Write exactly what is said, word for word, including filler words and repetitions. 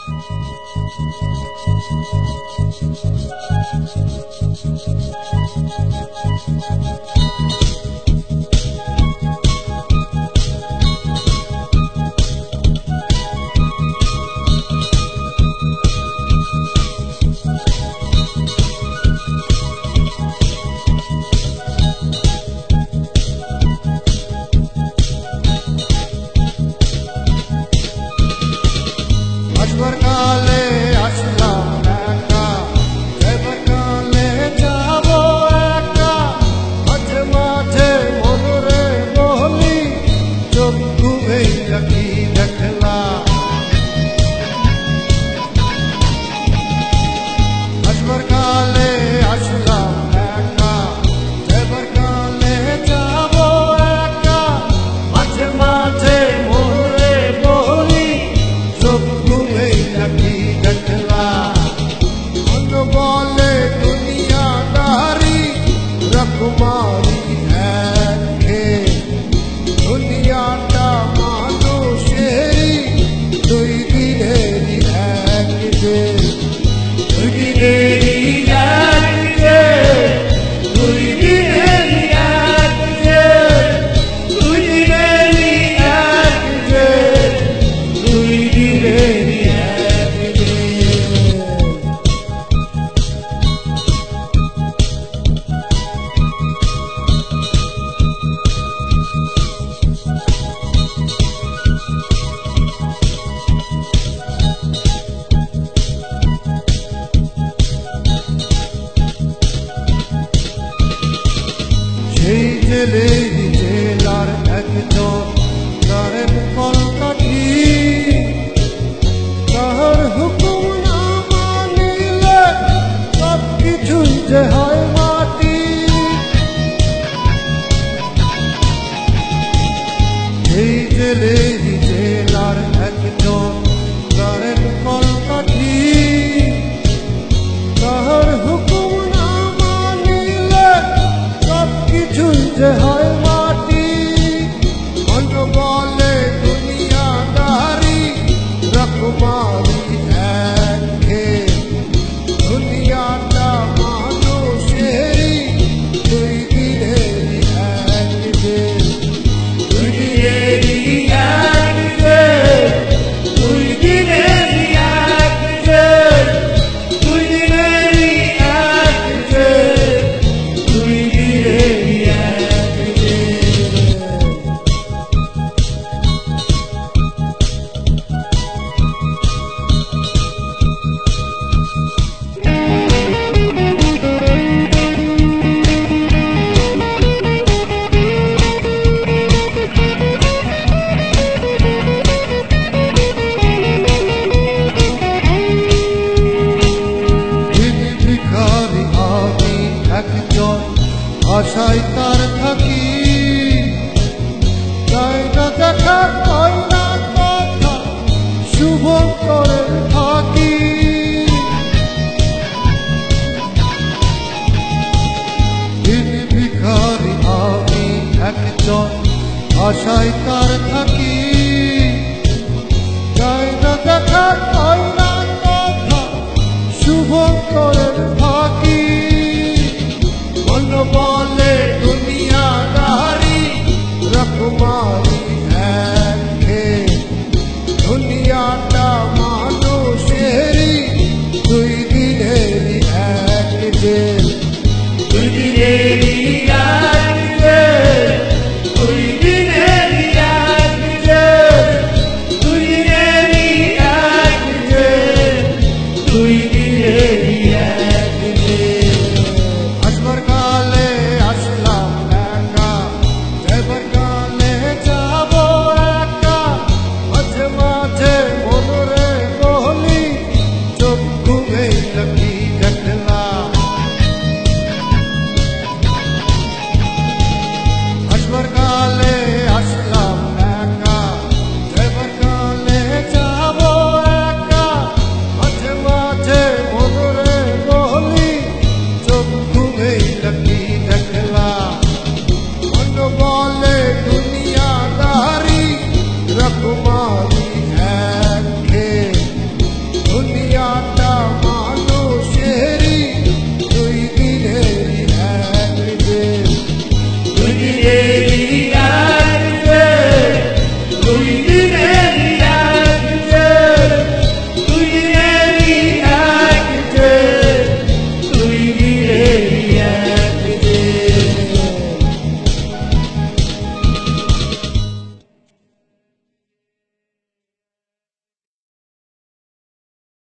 জেলার একজন করেন কলকাঠি, তাহার হুকুম না মানিলে সব কিছুই যে হয় মাটি। সেই জেলেরই জেলার একজন করেন কলকাঠি, তাহার হুকুম না মানিলে সব কিছুই যে হয় মাটি। অন্য বলে দুনিয়াদারি রকমারি একে, দুনিয়াটা মানুষেরই দুই দিনেরই এক দিন, দুই দিনেরই এক দিন, দুই দিনেরই এক দিন, দুই দিনেরই এক দিন, দুই দিনেরই এক দিন। ভিখারি আমি একজন আশায় তার থাকি, তাই না দেখা তাই না কথা শুভ করে থাকি। ভিখারি আমি একজন আশায় তার থাকি,